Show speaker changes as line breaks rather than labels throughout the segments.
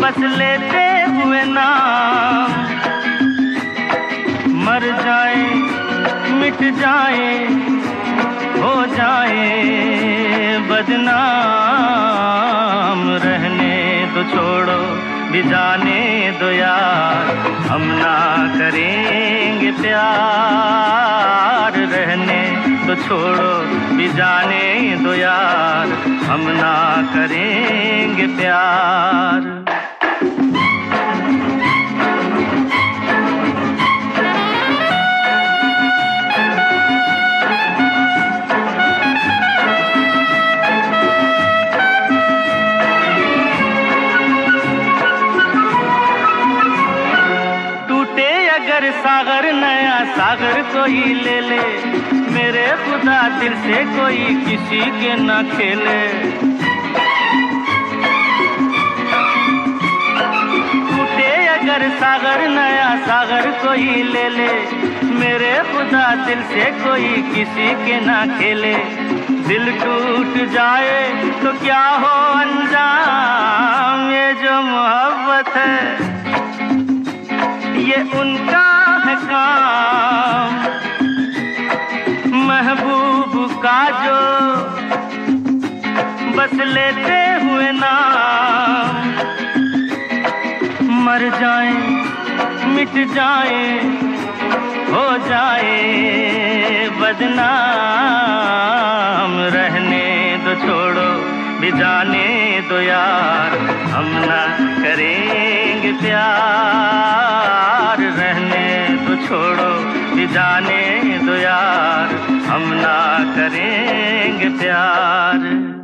बस लेते हुए नाम, मर जाए मिट जाए हो जाए बदनाम। रहने दो छोड़ो भी जाने दो यार, हम ना करेंगे प्यार। रहने दो छोड़ो भी जाने दो यार, हम ना करेंगे प्यार। अगर सागर नया सागर कोई ले ले, मेरे खुदा दिल से कोई किसी के न खेले। टूटे अगर सागर नया सागर कोई ले ले, मेरे खुदा दिल से कोई किसी के न खेले। दिल टूट जाए तो क्या हो अंजाम, ये जो मोहब्बत है ये उनका है काम। महबूब का जो बस लेते हुए नाम, मर जाए मिट जाए हो जाए बदनाम। रहने दो छोड़ो भी जाने दो यार, हम ना करेंगे प्यार। रहने दो छोड़ो भी जाने दो यार, हम ना करेंगे प्यार।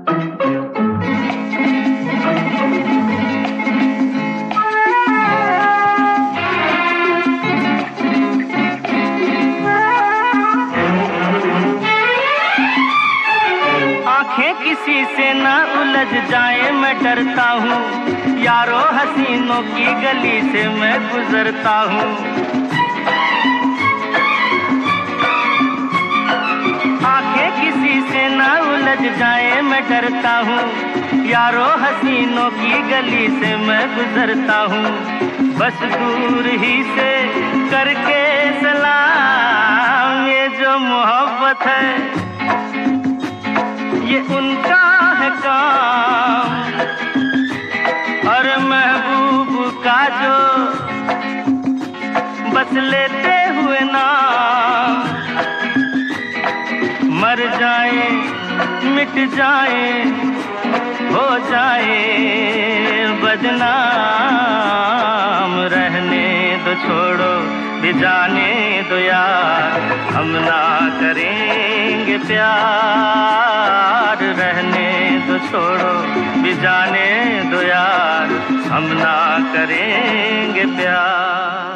आंखें किसी से न उलझ जाए मैं डरता हूँ, यारों हसीनों की गली से मैं गुजरता हूँ। आंखें किसी से न उलझ जाए मैं डरता हूँ, यारों हसीनों की गली से मैं गुजरता हूँ। बस दूर ही से करके सलाम, ये जो मोहब्बत है ये उनका है काम। और महबूब का जो बस लेते हुए नाम, मर जाए मिट जाए हो जाए बदनाम। रहने दो छोड़ो भी जाने दो यार, हम ना करेंगे प्यार। रहने दो छोड़ो भी जाने दो यार, हम ना करेंगे प्यार।